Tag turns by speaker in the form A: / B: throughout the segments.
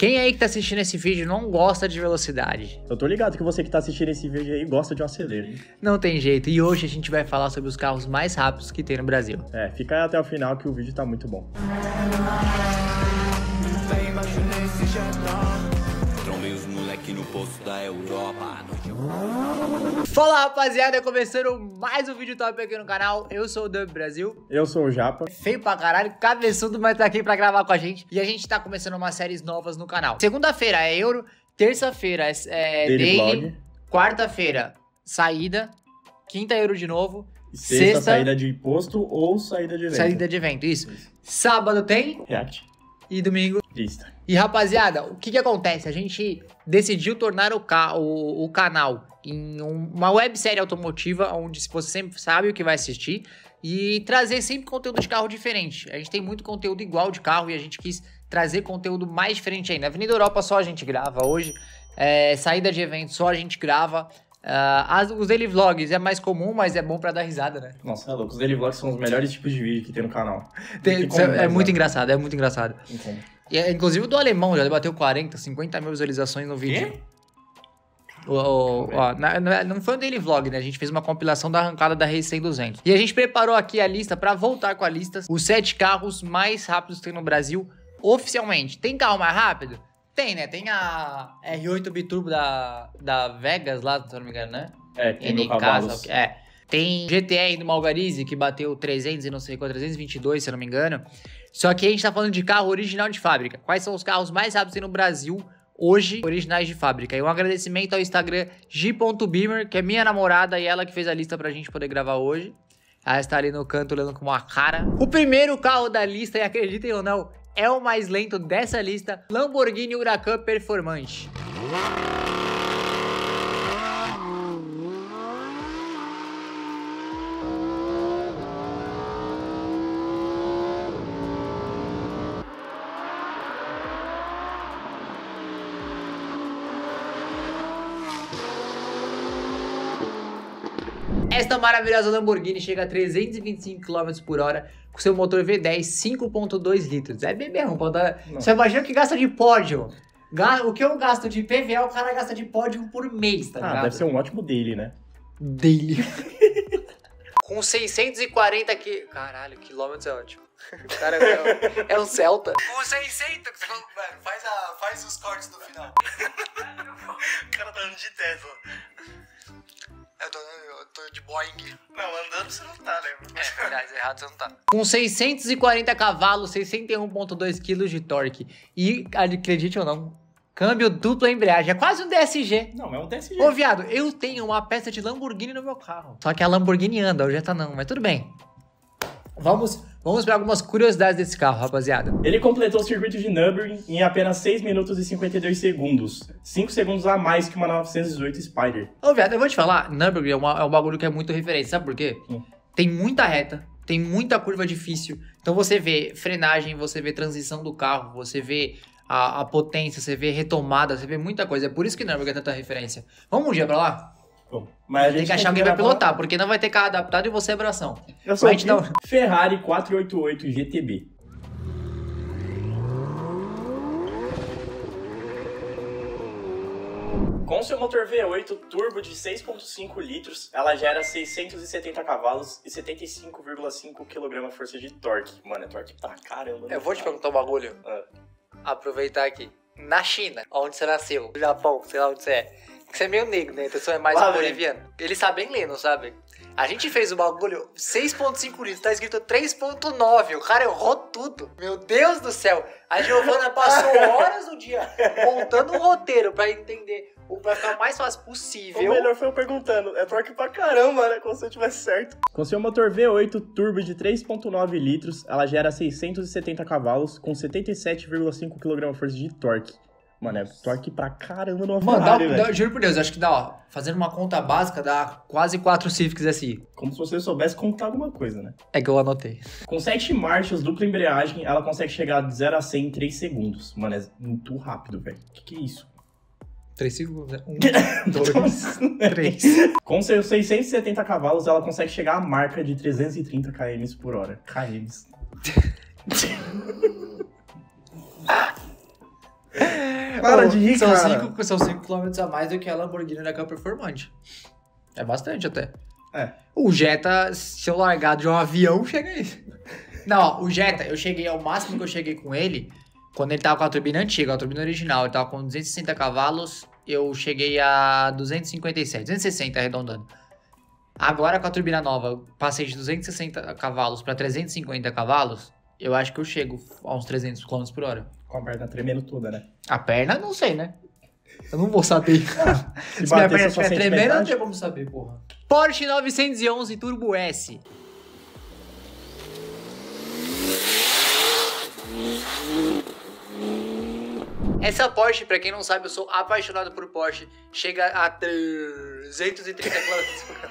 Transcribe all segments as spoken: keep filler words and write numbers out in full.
A: Quem aí que tá assistindo esse vídeo não gosta de velocidade?
B: Eu tô ligado que você que tá assistindo esse vídeo aí gosta de um acelero, hein?
A: Não tem jeito. E hoje a gente vai falar sobre os carros mais rápidos que tem no Brasil.
B: É, fica aí até o final que o vídeo tá muito bom.
A: Fala, rapaziada, começando mais um vídeo top aqui no canal. Eu sou o Dub Brasil.
B: Eu sou o Japa.
A: Feio pra caralho, cabeçudo, mas tá aqui pra gravar com a gente. E a gente tá começando umas séries novas no canal. Segunda-feira é Euro, terça-feira é, é
B: Daily
A: Daily,
B: Vlog.
A: quarta-feira saída, quinta Euro de novo,
B: Sexta,
A: sexta
B: saída de imposto ou saída de evento.
A: saída de evento, isso. Sábado tem
B: React.
A: e domingo.
B: Lista.
A: E rapaziada, o que que acontece? A gente decidiu tornar o, ca o, o canal em um, uma websérie automotiva, onde você sempre sabe o que vai assistir e trazer sempre conteúdo de carro diferente. A gente tem muito conteúdo igual de carro e a gente quis trazer conteúdo mais diferente ainda. Avenida Europa só a gente grava hoje, é, saída de evento só a gente grava. Uh, as, os daily vlogs é mais comum, mas é bom pra dar risada, né?
B: Nossa, é louco. Os daily vlogs são os melhores tipos de vídeo que tem no canal.
A: Tem,
B: Tem
A: é, é muito engraçado, é muito engraçado.
B: Então.
A: E, inclusive o do alemão já bateu quarenta, cinquenta mil visualizações no vídeo.
B: Quê?
A: O, o, ó, na, na, não foi um daily vlog, né? A gente fez uma compilação da arrancada da Race cem duzentos. E a gente preparou aqui a lista pra voltar com a lista. Os sete carros mais rápidos que tem no Brasil, oficialmente. Tem carro mais rápido? Tem, né? Tem a R oito Biturbo da, da Vegas lá, se eu não me engano, né?
B: É, tem mil
A: N K,
B: cavalos.
A: é. Tem G T R do Malgarize, que bateu trezentos e não sei qual, trezentos e vinte e dois, se eu não me engano. Só que a gente tá falando de carro original de fábrica. Quais são os carros mais rápidos que tem no Brasil hoje, originais de fábrica? E um agradecimento ao Instagram g ponto beamer, que é minha namorada e ela que fez a lista pra gente poder gravar hoje. Ela está ali no canto olhando com uma cara. O primeiro carro da lista, e acreditem ou não, é o mais lento dessa lista, Lamborghini Huracan Performante. Esta maravilhosa Lamborghini chega a trezentos e vinte e cinco quilômetros por hora com seu motor V dez cinco ponto dois litros. É bem mesmo. Você imagina o que gasta de pódio. O que eu gasto de P V A, o cara gasta de pódio por mês, tá ligado?
B: Ah, deve ser um ótimo daily, né?
A: Daily. Com seiscentos e quarenta que... Caralho, quilômetros é ótimo. O cara é, é um Celta. Com seiscentos... Mano, faz, a, faz os cortes no final.
C: O cara tá andando de Tesla.
A: Eu tô, eu tô de Boeing.
C: Não, andando você não tá, né?
A: É verdade, errado você não tá. Com seiscentos e quarenta cavalos, sessenta e um ponto dois quilos de torque. E, acredite ou não, câmbio dupla embreagem. É quase um D S G.
B: Não, é um D S G.
A: Ô, viado, eu tenho uma peça de Lamborghini no meu carro. Só que a Lamborghini anda, o Jetta não, mas tudo bem. Vamos, vamos para algumas curiosidades desse carro, rapaziada.
B: Ele completou o circuito de Nürburgring em apenas seis minutos e cinquenta e dois segundos. cinco segundos a mais que uma novecentos e dezoito Spider.
A: Ô, viado, eu vou te falar, Nürburgring é, uma, é um bagulho que é muito referente, sabe por quê?
B: Hum.
A: Tem muita reta, tem muita curva difícil. Então você vê frenagem, você vê transição do carro, você vê a, a potência, você vê retomada, você vê muita coisa. É por isso que Nürburgring é tanta referência. Vamos um dia pra lá?
B: Bom, mas a gente
A: tem que achar alguém vai pilotar, porque não vai ter carro adaptado e você é abração.
B: Eu sou
A: Mas
B: o
A: não...
B: Ferrari quatrocentos e oitenta e oito G T B. Com seu motor V oito turbo de seis ponto cinco litros, ela gera seiscentos e setenta cavalos e setenta e cinco vírgula cinco quilograma-força de torque. Mano, é torque pra caramba.
A: Eu vou te perguntar um bagulho.
B: Ah.
A: Aproveitar aqui. Na China, onde você nasceu, no Japão, sei lá onde você é. Você é meio negro, né? Então você é mais
B: Ah,
A: um boliviano. Eles sabem ler, não sabem? A gente fez o bagulho seis ponto cinco litros, tá escrito três ponto nove. O cara errou tudo. Meu Deus do céu. A Giovana passou horas do dia montando um roteiro pra entender, pra ficar o mais fácil possível.
C: O melhor foi eu perguntando. É torque pra caramba, né? Como se eu tivesse certo.
B: Com seu motor V oito turbo de três ponto nove litros, ela gera seiscentos e setenta cavalos com setenta e sete vírgula cinco quilograma-força de torque. Mano, é torque pra caramba numa
A: Mano,
B: Ferrari,
A: dá,
B: velho.
A: dá, juro por Deus, acho que dá, ó. Fazendo uma conta básica, dá quase quatro Civics S I.
B: Como se você soubesse contar alguma coisa, né?
A: É que eu anotei.
B: Com sete marchas, dupla embreagem, ela consegue chegar de zero a cem em três segundos. Mano, é muito rápido, velho. Que que é isso?
A: três segundos, né? um, dois, três.
B: Com seus seiscentos e setenta cavalos, ela consegue chegar à marca de trezentos e trinta quilômetros por hora. Kms. Para de rir,
A: são
B: cara.
A: cinco, são cinco quilômetros a mais do que a Lamborghini Huracan Performante. É bastante até.
B: É.
A: O Jetta, se eu largar de um avião, chega aí. Não, ó, o Jetta, eu cheguei ao máximo que eu cheguei com ele quando ele tava com a turbina antiga, a turbina original. Ele tava com duzentos e sessenta cavalos, eu cheguei a duzentos e cinquenta e sete, duzentos e sessenta arredondando. Agora com a turbina nova, eu passei de duzentos e sessenta cavalos para trezentos e cinquenta cavalos, eu acho que eu chego a uns trezentos quilômetros por hora.
B: Com a perna tremendo toda, né?
A: A perna, não sei, né? Eu não vou saber.
B: Se
A: Se minha
B: bater,
A: perna
B: você só
A: estiver
B: sente
A: tremendo, não
B: metade?
A: tem como saber, porra. Porsche novecentos e onze Turbo S. Essa Porsche, pra quem não sabe, eu sou apaixonado por Porsche. Chega a trezentos e trinta quilômetros por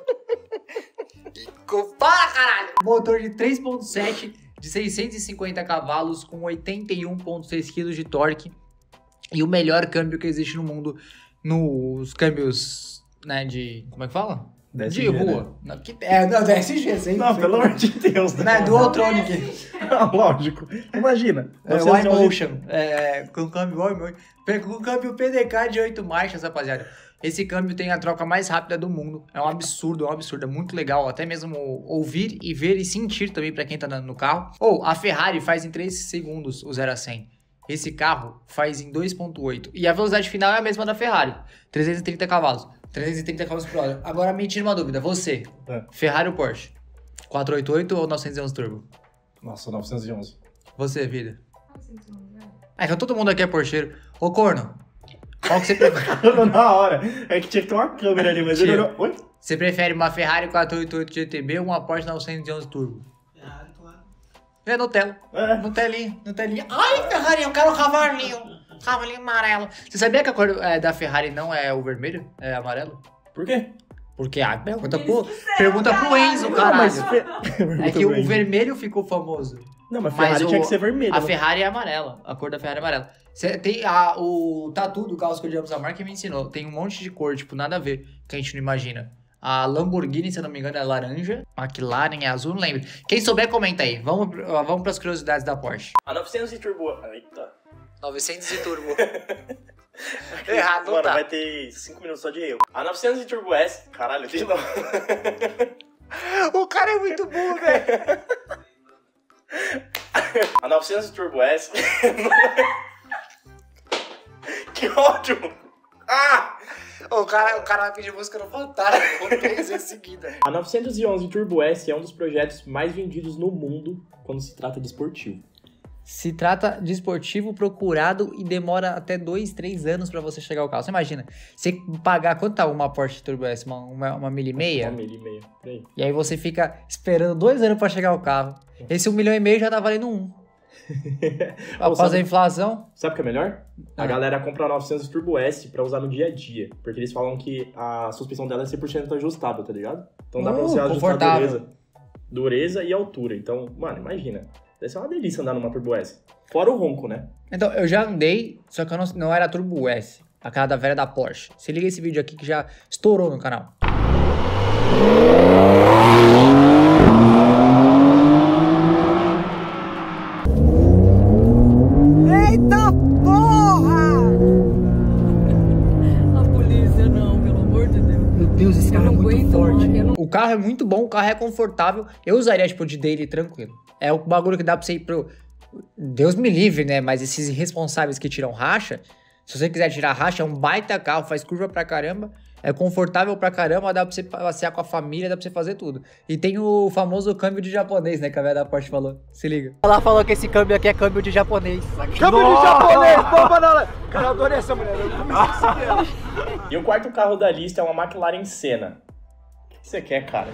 A: hora. Para, caralho! Motor de três ponto sete, de seiscentos e cinquenta cavalos, com oitenta e um ponto seis quilos de torque. E o melhor câmbio que existe no mundo, nos câmbios, né, de... Como é que fala?
B: D S
A: de
B: G,
A: rua.
B: né?
A: Não, que, é, não, D S G, sempre.
B: Não, pelo amor de Deus.
A: Né, do Outronic.
B: Não, lógico. Imagina.
A: É,
B: Você
A: o
B: usa um-
A: iMotion. É, com câmbio iMotion. Com câmbio P D K de oito marchas, rapaziada. Esse câmbio tem a troca mais rápida do mundo. É um absurdo, é um absurdo. É muito legal. Até mesmo ouvir e ver e sentir também pra quem tá andando no carro. Ou, a Ferrari faz em três segundos o zero a cem. Esse carro faz em dois ponto oito. E a velocidade final é a mesma da Ferrari. trezentos e trinta cavalos. trezentos e trinta cavalos por hora. Agora me tira uma dúvida. Você,
B: É.
A: Ferrari ou Porsche? quatrocentos e oitenta e oito ou novecentos e onze Turbo?
B: Nossa, novecentos e onze.
A: Você, vida. Ah, então todo mundo aqui é porcheiro. Ô, corno, qual que você prefere?
B: Na hora. É que tinha que ter uma câmera ali, mas ele
A: Tinha.
B: olhou... Oi?
A: Você prefere uma Ferrari quatrocentos e oitenta e oito G T B ou uma Porsche novecentos e onze Turbo?
D: Ferrari, claro.
A: É Nutella.
B: É.
A: Nutelinha, Nutelinha. Ai, Ferrari, eu quero o cavalinho. Cavalinho amarelo. Você sabia que a cor é, da Ferrari não é o vermelho? É amarelo?
B: Por quê?
A: Porque, ah, pergunta pro, pergunta pro Enzo,
B: Não,
A: caralho.
B: mas... fe-
A: É que o vermelho ficou famoso.
B: Não, mas
A: Mas
B: Ferrari
A: o-
B: tinha que ser vermelho.
A: A
B: né?
A: Ferrari é amarela. A cor da Ferrari é amarela. Cê tem a, o tatu do carro que eu amo a marca me ensinou. Tem um monte de cor, tipo, nada a ver, que a gente não imagina. A Lamborghini, se eu não me engano, é laranja. McLaren é azul, não lembro. Quem souber, comenta aí. Vamos, vamos pras curiosidades da Porsche.
C: A novecentos e turbo. Eita.
A: novecentos e turbo. Errado, não
C: Mano,
A: tá.
C: vai ter cinco minutos só de erro. A novecentos e turbo S. Caralho, de novo.
A: O cara é muito burro, velho.
C: A novecentos e turbo S. Que ódio! Ah!
A: O cara, o cara vai pedir música no Fantástico. Três vezes seguida.
B: A novecentos e onze Turbo S é um dos projetos mais vendidos no mundo quando se trata de esportivo.
A: Se trata de esportivo procurado e demora até dois, três anos pra você chegar ao carro. Você imagina, você pagar, quanto tá uma Porsche Turbo S? Uma, uma, uma milha e meia?
B: Uma milha e meia, por aí.
A: E aí você fica esperando dois anos pra chegar ao carro. Esse um milhão e meio já tá valendo um. Após
B: sabe-
A: a inflação.
B: Sabe o que é melhor? A
A: Ah.
B: galera compra a novecentos Turbo S pra usar no dia a dia. Porque eles falam que a suspensão dela é cem por cento ajustável, tá ligado? Então dá pra
A: Uh,
B: você ajustar a
A: confortável.
B: dureza, dureza e altura. Então, mano, imagina. Deve ser uma delícia andar numa Turbo S. Fora o ronco, né?
A: Então, eu já andei, só que eu não, não era Turbo S. A cara da velha da Porsche. Se liga esse vídeo aqui que já estourou no canal.
E: Eita porra!
D: A polícia não, pelo amor de Deus.
A: Meu Deus, esse carro é
D: Eu não
A: muito
D: aguento
A: forte.
D: mais, eu não-
A: O carro é muito bom, o carro é confortável. Eu usaria, tipo, de daily tranquilo. É o bagulho que dá pra você ir pro... Deus me livre, né? Mas esses irresponsáveis que tiram racha, se você quiser tirar racha, é um baita carro, faz curva pra caramba, é confortável pra caramba, dá pra você passear com a família, dá pra você fazer tudo. E tem o famoso câmbio de japonês, né? Que a velha da Porsche falou. Se liga. Ela falou que esse câmbio aqui é câmbio de japonês.
E: Câmbio de japonês! Bomba na... Cara, eu adorei essa mulher. Eu comecei a seguir.
B: E o quarto carro da lista é uma McLaren Senna. O que você quer, cara?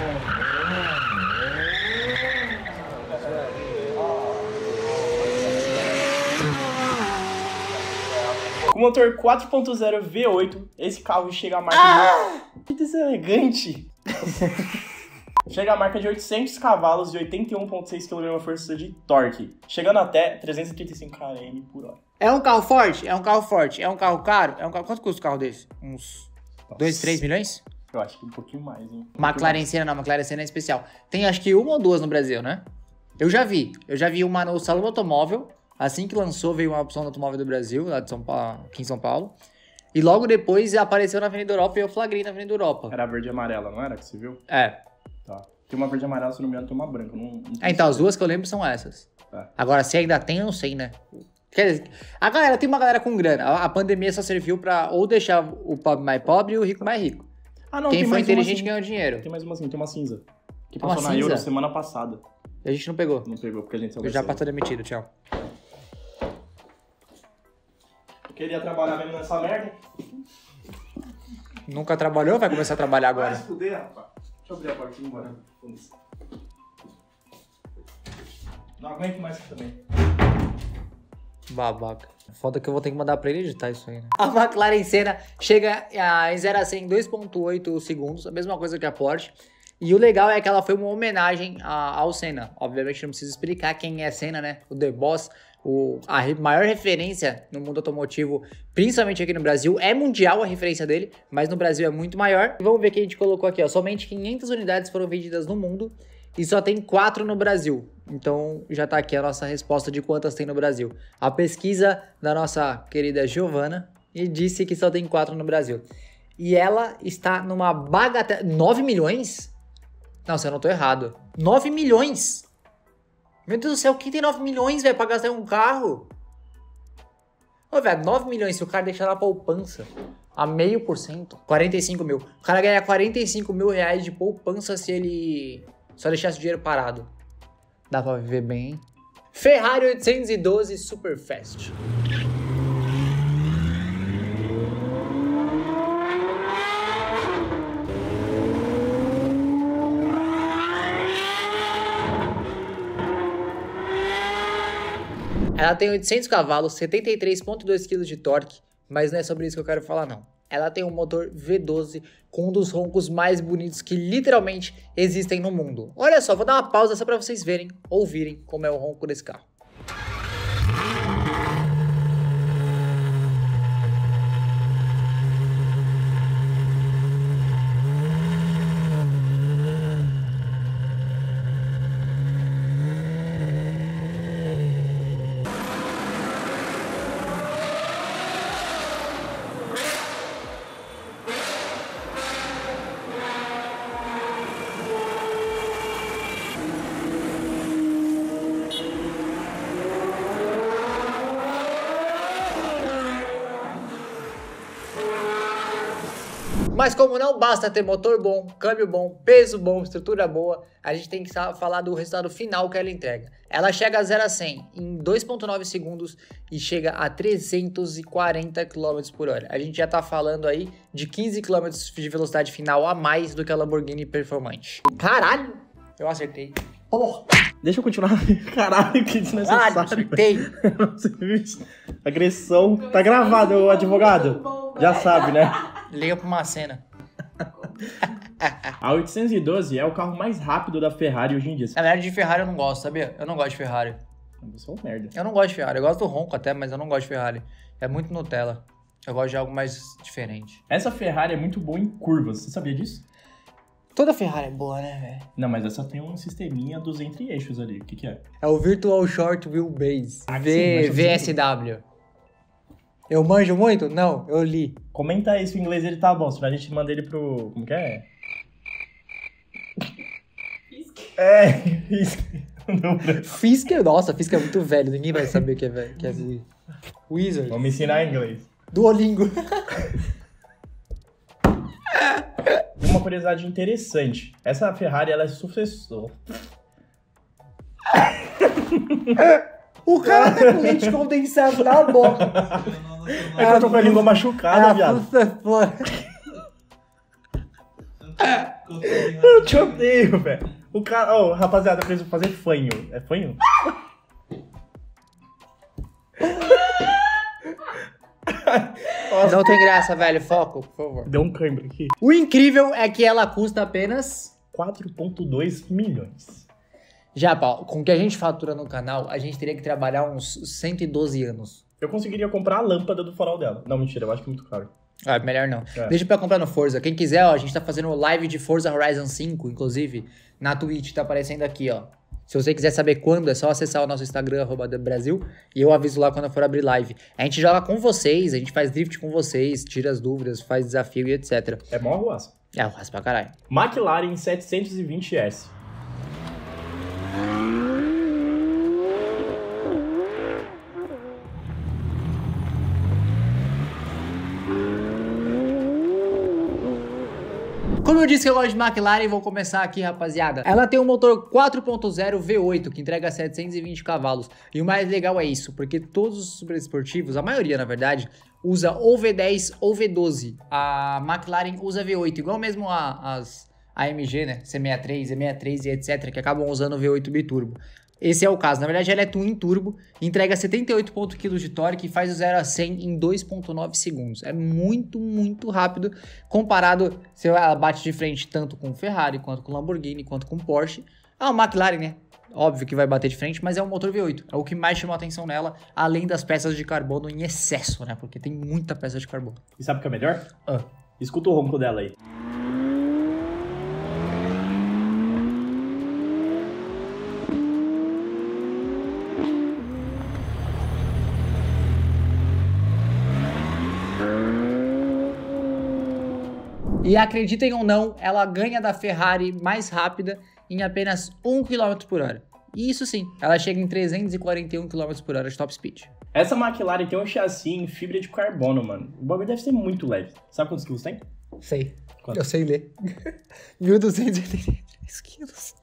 B: Com motor quatro ponto zero V oito, esse carro chega a marca
C: Ah!
B: de... Que deselegante! Chega a marca de oitocentos cavalos e oitenta e um ponto seis quilos-força de torque, chegando até trezentos e trinta e cinco quilômetros por hora.
A: É um carro forte? É um carro forte. É um carro caro? É um carro... Quanto custa um carro desse? Uns dois, três milhões?
B: Eu acho que um pouquinho mais, hein?
A: McLaren Senna não, McLaren Senna é especial. Tem acho que uma ou duas no Brasil, né? Eu já vi. Eu já vi uma no Salão do Automóvel, Assim que lançou, veio uma opção do automóvel do Brasil, lá de São Paulo, aqui em São Paulo. E logo depois apareceu na Avenida Europa e eu flagrei na Avenida Europa.
B: Era verde e amarela, não era que você viu?
A: É.
B: Tá. Tem uma verde e amarela, se não me engano, tem uma branca. Não, não
A: É, então, as duas que eu lembro são essas.
B: Tá.
A: Agora, se ainda tem, eu não sei, né? Quer dizer, a galera, tem uma galera com grana. A, a pandemia só serviu pra ou deixar o pobre mais pobre e o rico mais rico.
B: Ah, não,
A: Quem
B: tem
A: foi
B: mais uma
A: inteligente
B: assim.
A: ganhou dinheiro.
B: Tem mais uma assim, tem uma cinza. Que
A: Uma
B: passou na
A: cinza?
B: Euro semana passada.
A: E a gente não pegou.
B: Não pegou, porque a gente só
A: Eu já passou demitido, tchau.
B: Eu queria trabalhar mesmo nessa merda.
A: Nunca trabalhou, vai começar a trabalhar
B: Vai
A: agora.
B: se fuder, rapaz. Deixa eu abrir a portinha embora. Não aguento mais isso também.
A: Babaca. Foda que eu vou ter que mandar pra ele editar isso aí, né? A McLaren Senna chega a, em zero a cem em dois ponto oito segundos, a mesma coisa que a Porsche. E o legal é que ela foi uma homenagem a, ao Senna. Obviamente não preciso explicar quem é Senna, né? O The Boss, o, a re, maior referência no mundo automotivo, principalmente aqui no Brasil. É mundial a referência dele, mas no Brasil é muito maior. E vamos ver o que a gente colocou aqui, ó. Somente quinhentas unidades foram vendidas no mundo e só tem quatro no Brasil. Então já tá aqui a nossa resposta de quantas tem no Brasil. A pesquisa da nossa querida Giovana e disse que só tem quatro no Brasil. E ela está numa bagatela... nove milhões? Não, você anotou errado. nove milhões! Meu Deus do céu, quem tem nove milhões, velho, pra gastar em um carro? Ô, velho, nove milhões, se o cara deixar na poupança a meio por cento, quarenta e cinco mil. O cara ganha quarenta e cinco mil reais de poupança se ele só deixasse o dinheiro parado. Dá pra viver bem, hein? Ferrari oitocentos e doze Superfast. Ela tem oitocentos cavalos, setenta e três vírgula dois quilos de torque, mas não é sobre isso que eu quero falar, não. Ela tem um motor V doze com um dos roncos mais bonitos que literalmente existem no mundo. Olha só, vou dar uma pausa só para vocês verem, ouvirem como é o ronco desse carro. Mas como não basta ter motor bom, câmbio bom, peso bom, estrutura boa, a gente tem que falar do resultado final que ela entrega. Ela chega a zero a cem em dois ponto nove segundos e chega a trezentos e quarenta quilômetros por hora. A gente já tá falando aí de quinze quilômetros de velocidade final a mais do que a Lamborghini Performante. Caralho! Eu acertei. Porra!
B: Deixa eu continuar. Caralho, que desnecessário.
A: Ah, acertei!
B: Você viu isso? Agressão. Tá gravado, o advogado? Já sabe, né?
A: Liga pra uma cena.
B: A oitocentos e doze é o carro mais rápido da Ferrari hoje em dia.
A: Na verdade, de Ferrari eu não gosto, sabia? Eu não gosto de Ferrari.
B: Você é um merda.
A: Eu não gosto de Ferrari. Eu gosto do ronco até, mas eu não gosto de Ferrari. É muito Nutella. Eu gosto de algo mais diferente.
B: Essa Ferrari é muito boa em curvas. Você sabia disso?
A: Toda Ferrari é boa, né, velho?
B: Não, mas essa tem um sisteminha dos entre-eixos ali. O que que é?
A: É o Virtual Short Wheelbase.
B: Ah, sim,
A: v,
B: mas eu
A: V S W. Eu manjo muito? Não, eu li.
B: Comenta aí se o inglês ele tá bom, senão a gente manda ele pro... Como que é? É, Fisker.
A: Fisker? Nossa, Fisker é muito velho. Ninguém vai saber que é velho. Que é Wizard.
B: Vamos ensinar inglês.
A: Duolingo.
B: Uma curiosidade interessante. Essa Ferrari, ela é sucessor...
A: O cara tá com leite condensado na boca.
B: É que eu tô com a língua machucada, viado. Eu te odeio, velho. O cara... Ô, oh, rapaziada, eu preciso fazer fanho. É fanho?
A: Não tem graça, velho. Foco, por favor.
B: Deu um cãibra aqui.
A: O incrível é que ela custa apenas...
B: quatro vírgula dois milhões.
A: Já, Paulo, com o que a gente fatura no canal, a gente teria que trabalhar uns cento e doze anos
B: Eu conseguiria comprar a lâmpada do farol dela. Não, mentira, eu acho que é muito caro.
A: Ah, melhor não.
B: É.
A: Deixa pra comprar no Forza. Quem quiser, ó, a gente tá fazendo live de Forza Horizon cinco, inclusive, na Twitch, tá aparecendo aqui, ó. Se você quiser saber quando, é só acessar o nosso Instagram, arroba Brasil, e eu aviso lá quando eu for abrir live. A gente joga com vocês, a gente faz drift com vocês, tira as dúvidas, faz desafio e etcétera.
B: É mó arruaça.
A: É, arruaça pra caralho.
B: McLaren setecentos e vinte S.
A: Como eu disse que eu gosto de McLaren, vou começar aqui, rapaziada. Ela tem um motor quatro ponto zero V oito, que entrega setecentos e vinte cavalos. E o mais legal é isso, porque todos os super esportivos, a maioria, na verdade, usa ou V dez ou V doze. A McLaren usa V oito, igual mesmo a, as A M G, né? C sessenta e três, E sessenta e três e etcétera, que acabam usando o V oito biturbo. Esse é o caso. Na verdade, ela é Twin Turbo, entrega setenta e oito quilos de torque e faz o zero a cem em dois ponto nove segundos. É muito, muito rápido comparado, se ela bate de frente tanto com Ferrari, quanto com Lamborghini, quanto com Porsche. Ah, o McLaren, né? Óbvio que vai bater de frente, mas é um motor V oito. É o que mais chamou a atenção nela, além das peças de carbono em excesso, né? Porque tem muita peça de carbono.
B: E sabe o que é melhor?
A: Ah.
B: Escuta o ronco dela aí.
A: E acreditem ou não, ela ganha da Ferrari mais rápida em apenas um quilômetro por hora. E isso sim, ela chega em trezentos e quarenta e um quilômetros por hora de top speed.
B: Essa McLaren tem um chassi em fibra de carbono, mano. O bagulho deve ser muito leve. Sabe quantos quilos tem?
A: Sei.
B: Quanto?
A: Eu sei ler. mil duzentos e oitenta e três quilos.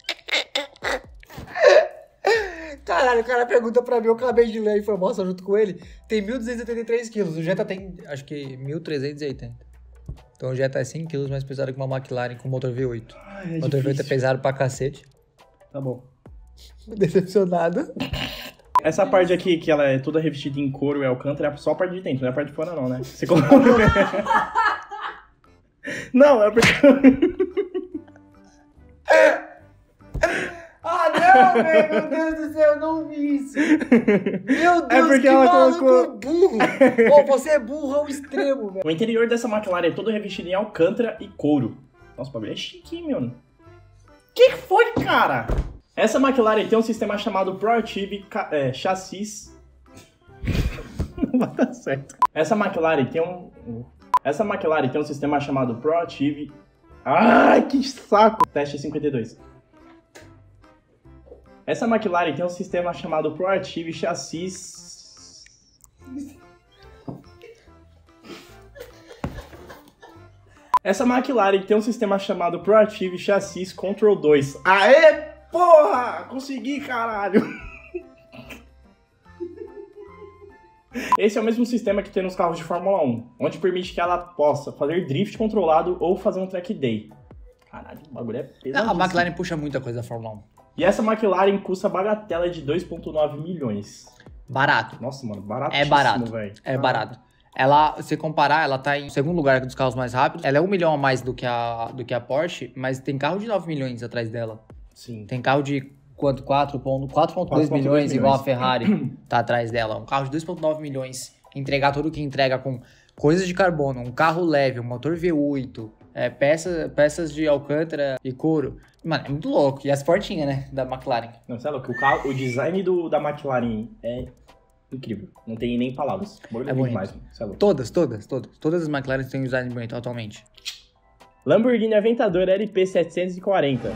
A: Caralho, o cara pergunta pra mim, eu acabei de ler a informação junto com ele. Tem mil duzentos e oitenta e três quilos, o Jetta tem, acho que, mil trezentos e oitenta. Então o Jetta é cinco quilos mais pesado que uma McLaren com motor V oito.
B: Ai, é
A: o motor V oito é
B: difícil.
A: pesado pra cacete.
B: Tá bom.
A: Decepcionado.
B: Essa parte aqui, que ela é toda revestida em couro e alcântara, é só a parte de dentro, não é a parte de fora não, né? Você coloca... Não, é porque...
A: Ah, não, velho, meu Deus do céu, eu não vi isso. Meu Deus,
B: É porque
A: que
B: ela
A: maluco
B: colocou-
A: burro. Pô, você é burro ao extremo, velho.
B: O interior dessa McLaren é todo revestido em alcântara e couro. Nossa, o bagulho é chique, hein, meu? Que que foi, cara? Essa McLaren tem um sistema chamado Proactive ca- é, Chassis... Não vai dar certo. Essa McLaren tem um... Essa McLaren tem um sistema chamado Proactive... Ai, que saco! Teste cinquenta e dois. Essa McLaren tem um sistema chamado Proactive Chassis... Essa McLaren tem um sistema chamado Proactive Chassis Control dois. Aê, porra! Consegui, caralho! Esse é o mesmo sistema que tem nos carros de Fórmula um, onde permite que ela possa fazer drift controlado ou fazer um track day. Caralho, o bagulho é pesado.
A: Não, a McLaren puxa muita coisa da Fórmula um.
B: E essa McLaren custa bagatela de dois ponto nove milhões.
A: Barato.
B: Nossa, mano, barato.
A: É barato.
B: Véio.
A: É barato. Ela, se comparar, ela tá em segundo lugar dos carros mais rápidos. Ela é um milhão a mais do que a, do que a Porsche, mas tem carro de nove milhões atrás dela.
B: Sim.
A: Tem carro de quanto? quatro ponto dois
B: quatro ponto dois
A: milhões, igual a
B: milhões.
A: Ferrari tá atrás dela. Um carro de dois ponto nove milhões, entregar tudo que entrega com coisas de carbono, um carro leve, um motor V oito, é, peça, peças de alcântara e couro. Mano, é muito louco. E as portinhas, né, da McLaren.
B: Não, sei lá, que o, carro, o design do, da McLaren é incrível. Não tem nem palavras. O bagulho
A: É
B: é
A: bonito.
B: demais, mano. Sei lá.
A: Todas, todas, todas. Todas as McLaren têm um design bonito atualmente.
B: Lamborghini Aventador L P setecentos e quarenta.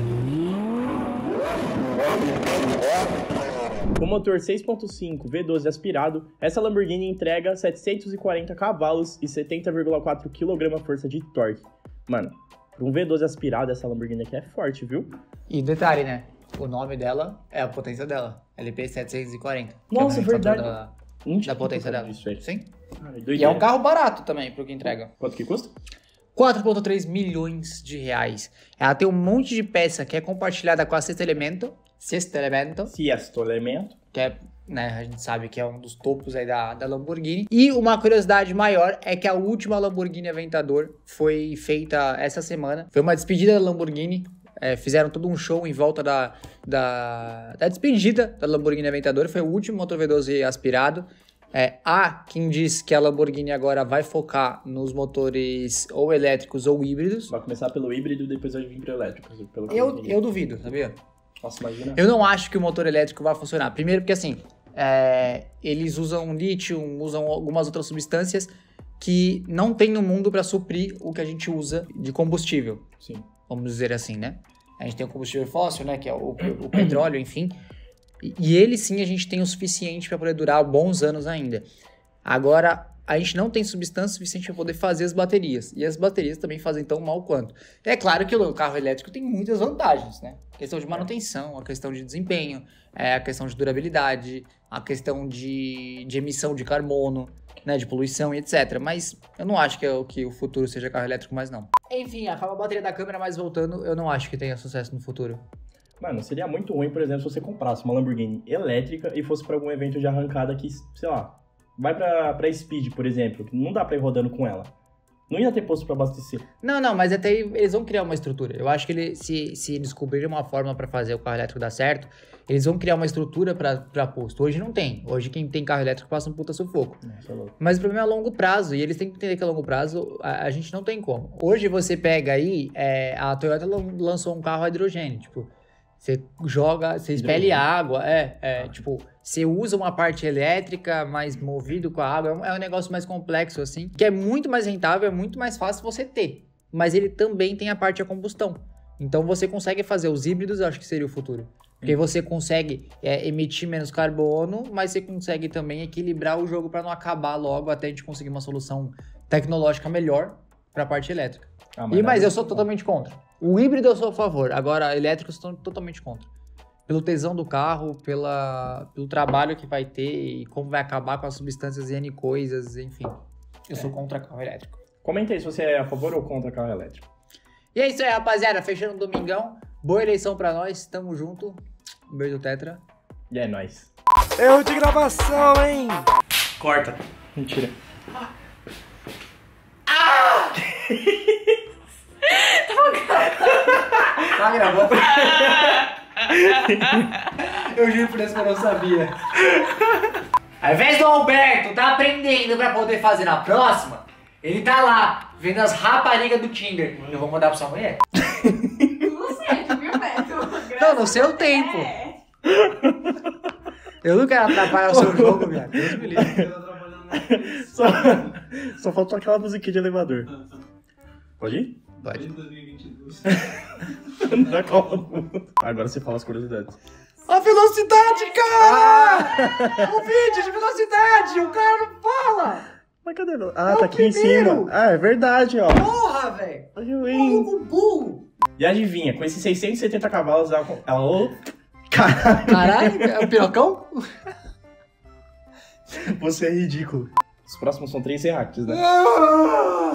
B: Com motor seis ponto cinco V doze aspirado, essa Lamborghini entrega setecentos e quarenta cavalos e setenta vírgula quatro quilograma-força de torque. Mano, pra um V doze aspirado, essa Lamborghini aqui é forte, viu?
A: E detalhe, né? O nome dela é a potência dela. L P setecentos e quarenta.
B: Nossa,
A: que é o nomenclatura
B: verdade.
A: Da,
B: Não tinha
A: da potência
B: tocado
A: dela.
B: nisso, velho.
A: Sim.
B: Ai,
A: E é
B: doideira.
A: um carro barato também, pro que entrega.
B: Quanto que custa?
A: quatro ponto três milhões de reais. Ela tem um monte de peça que é compartilhada com a Sexto Elemento. Sexto Elemento.
B: Sexto elemento.
A: Que é, né, a gente sabe que é um dos topos aí da, da Lamborghini. E uma curiosidade maior é que a última Lamborghini Aventador foi feita essa semana. Foi uma despedida da Lamborghini. É, fizeram todo um show em volta da, da, da despedida da Lamborghini Aventador. Foi o último motor V doze aspirado. É, há quem diz que a Lamborghini agora vai focar nos motores ou elétricos ou híbridos.
B: Vai começar pelo híbrido e depois vai vir pro elétrico. Pelo que
A: Eu,
B: entendi.
A: eu duvido, sabia?
B: Nossa, imagina.
A: Eu não acho que o motor elétrico vai funcionar. Primeiro porque, assim, é, eles usam lítio, usam algumas outras substâncias que não tem no mundo para suprir o que a gente usa de combustível.
B: Sim.
A: Vamos dizer assim, né? A gente tem o combustível fóssil, né? Que é o, o petróleo, enfim. E, e ele, sim, a gente tem o suficiente para poder durar bons anos ainda. Agora, a gente não tem substância suficiente para poder fazer as baterias. E as baterias também fazem tão mal quanto. É claro que o carro elétrico tem muitas vantagens, né? A questão de manutenção, a questão de desempenho, é, a questão de durabilidade, a questão de, de emissão de carbono, né? De poluição e etcétera. Mas eu não acho que, é, que o futuro seja carro elétrico mais, não. Enfim, a bateria da câmera, mas voltando, eu não acho que tenha sucesso no futuro.
B: Mano, seria muito ruim, por exemplo, se você comprasse uma Lamborghini elétrica e fosse pra algum evento de arrancada que, sei lá, vai pra, pra Speed, por exemplo, que não dá pra ir rodando com ela. Não ia ter posto pra abastecer.
A: Não, não, mas até aí eles vão criar uma estrutura. Eu acho que ele, se, se descobrirem uma forma pra fazer o carro elétrico dar certo, eles vão criar uma estrutura pra, pra posto. Hoje não tem. Hoje quem tem carro elétrico passa um puta sufoco.
B: Nossa, é louco.
A: Mas o problema é a longo prazo, e eles têm que entender que a longo prazo a, a gente não tem como. Hoje você pega aí, é, a Toyota lan- lançou um carro a hidrogênio, tipo, você joga, você expele
B: Hidrogênio.
A: água, é, é
B: Ah.
A: tipo, você usa uma parte elétrica, mas movido com a água, é um, é um negócio mais complexo, assim, que é muito mais rentável, é muito mais fácil você ter. Mas ele também tem a parte a combustão. Então você consegue fazer os híbridos, eu acho que seria o futuro. Porque você consegue é, emitir menos carbono, mas você consegue também equilibrar o jogo para não acabar logo até a gente conseguir uma solução tecnológica melhor para a parte elétrica.
B: Ah,
A: E, mas
B: dá-
A: eu sou totalmente contra. O híbrido eu sou a favor, agora elétrico eu sou totalmente contra. Pelo tesão do carro, pela, pelo trabalho que vai ter e como vai acabar com as substâncias e N coisas, enfim. Eu sou contra carro elétrico.
B: Comenta aí se você é a favor ou contra carro elétrico.
A: E é isso aí, rapaziada. Fechando o domingão. Boa eleição pra nós. Tamo junto. Um beijo, Tetra.
B: E é nóis.
E: Erro de gravação, hein?
B: Corta. Mentira.
A: Tá gravando? Eu juro por isso que eu não sabia. Ao invés do Alberto tá aprendendo pra poder fazer na próxima, ele tá lá, vendo as raparigas do Tinder. Eu vou mandar pra sua mulher?
F: Você, viu, Beto?
A: Não, no seu tempo.
F: É.
A: Eu não quero atrapalhar o seu jogo, viado. Deus me livre.
B: Só, só faltou aquela musiquinha de elevador. Pode ir?
A: Pode.
B: Da Copa do Mundo. Agora você fala as curiosidades.
A: A velocidade, cara! O vídeo de velocidade, o cara não fala!
B: Mas cadê? Ah,
A: É o
B: tá aqui em
A: primeiro.
B: cima. Ah, é verdade, ó.
A: Porra, velho!
B: Olha o hein.
A: Maluco burro!
B: E adivinha, com esses seiscentos e setenta cavalos, ela... ela... Caralho,
A: Caralho, é o pirocão?
B: você é ridículo. Os próximos são três reacts, né?
A: Ah!